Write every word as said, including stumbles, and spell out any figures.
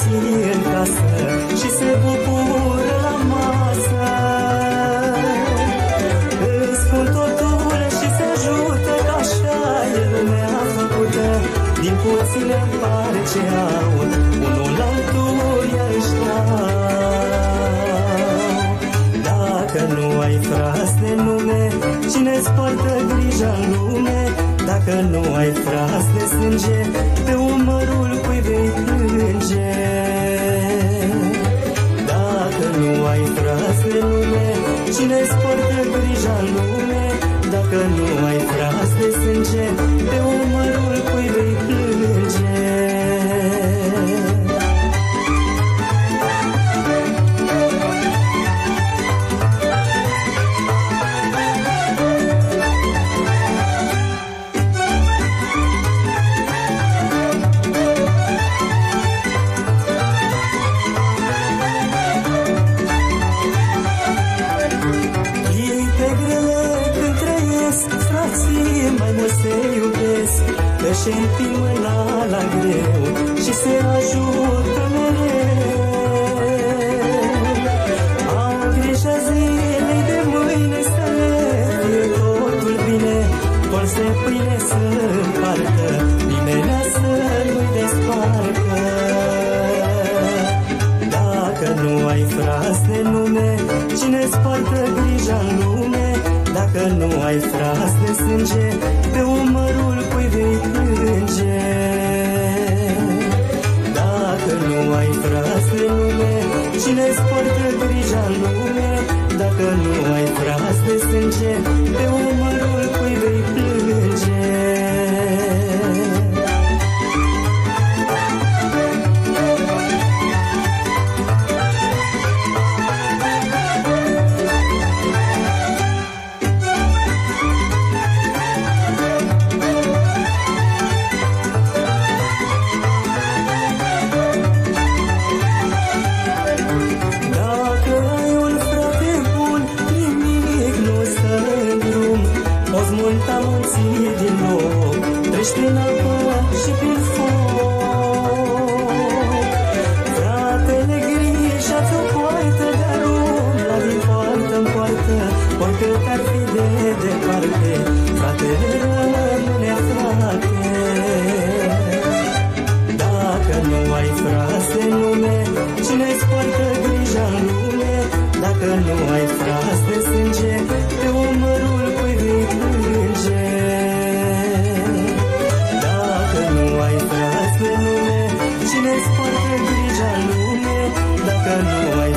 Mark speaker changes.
Speaker 1: soții în casă și se bucură la masă. Îți spun totul și se ajută, că așa e lumea făcută. Din puține îmi pare ce aud, unul altul i-aș dau. Dacă nu ai frați de nume, cine-ți poartă grija în lume? Dacă nu ai frați de sânge, pe umărul cui vei plânge. Dacă nu ai frați de nume, cine-ți poartă grija în lume? Dacă nu ai frați de sânge, pe umărul cui vei plânge. Și împing mâna la greu și se ajută mereu. Au grijă zilei de mâine să le fie totul bine, colț de pâine să împartă, nimeni să nu-i desparcă. Dacă nu ai frați de nume, cine-ți poartă grija în lume? Dacă nu ai frați de sânge, pe umărul cui vei plânge. Dacă nu ai frați de nume, cine-ți poartă grija în lume? Dacă nu ai frați de sânge, pe umărul cui vei plânge. Din loc, treci prin apă și prin foc. Fratele grija-ți o poartă de arum, la din poartă în poartă, oricât ar fi de departe, fratele rămâne frate. Dacă nu ai frați de nume, cine-ți poartă grija în lume? Dacă nu ai frați de sânge, pe umărul cui vei plânge. Cine-ți poartă grija în lume? Dacă nu ai